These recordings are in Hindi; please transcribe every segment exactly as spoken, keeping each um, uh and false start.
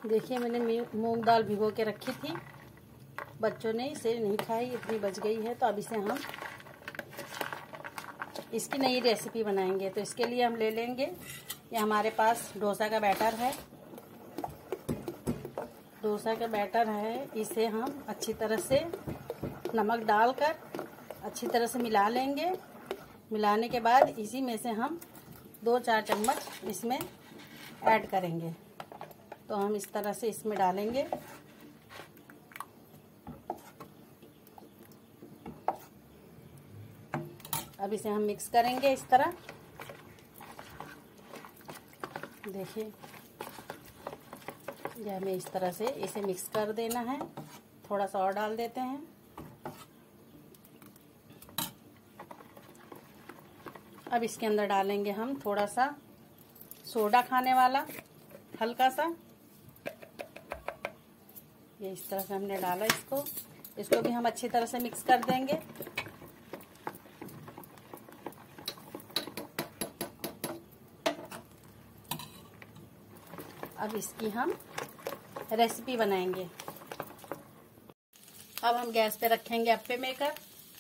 देखिए मैंने मूंग दाल भिगो के रखी थी, बच्चों ने इसे नहीं खाई, इतनी बच गई है। तो अब इसे हम इसकी नई रेसिपी बनाएंगे। तो इसके लिए हम ले लेंगे, ये हमारे पास डोसा का बैटर है। डोसा का बैटर है, इसे हम अच्छी तरह से नमक डालकर अच्छी तरह से मिला लेंगे। मिलाने के बाद इसी में से हम दो चार चम्मच इसमें ऐड करेंगे। तो हम इस तरह से इसमें डालेंगे। अब इसे हम मिक्स करेंगे इस तरह। देखिए ये हमें इस तरह से इसे मिक्स कर देना है। थोड़ा सा और डाल देते हैं। अब इसके अंदर डालेंगे हम थोड़ा सा सोडा खाने वाला, हल्का सा। ये इस तरह से हमने डाला इसको। इसको भी हम अच्छी तरह से मिक्स कर देंगे। अब इसकी हम रेसिपी बनाएंगे। अब हम गैस पे रखेंगे अप्पे मेकर।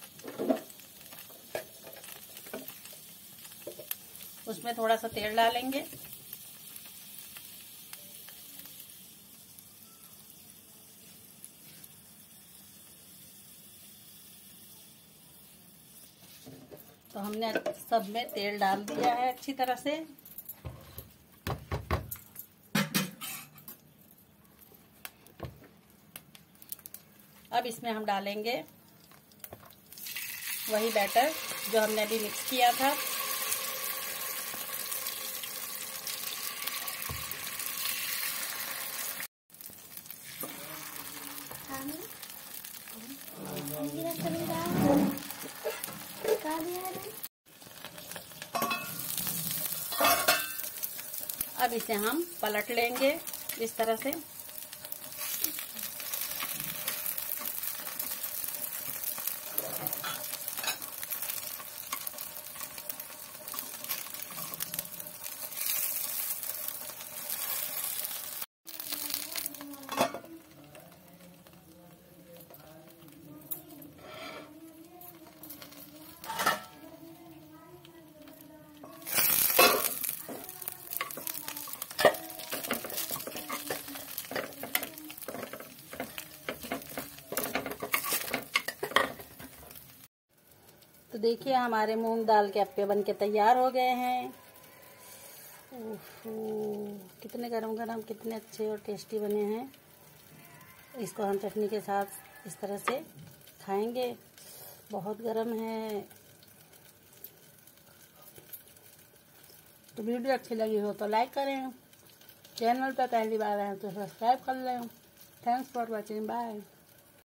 उसमें थोड़ा सा तेल डालेंगे। तो हमने सब में तेल डाल दिया है अच्छी तरह से। अब इसमें हम डालेंगे वही बैटर जो हमने अभी मिक्स किया था। अब इसे हम पलट लेंगे इस तरह से। तो देखिए हमारे मूंग दाल के अप्पे बन के तैयार हो गए हैं। ओहो, कितने गरम गरम, कितने अच्छे और टेस्टी बने हैं। इसको हम चटनी के साथ इस तरह से खाएंगे। बहुत गरम है। तो वीडियो अच्छी लगी हो तो लाइक करें। चैनल पर पहली बार आए तो सब्सक्राइब कर लें। Thanks for watching. बाय।